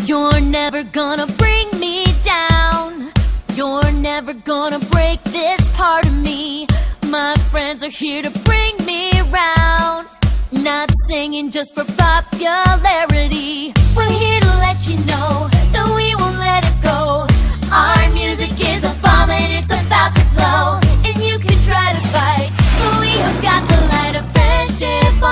You're never gonna bring me down. You're never gonna break this part of me. My friends are here to bring me round. Not singing just for popularity. We're here to let you know that we won't let it go. Our music is a bomb and it's about to blow. And you can try to fight, but we have got the light of friendship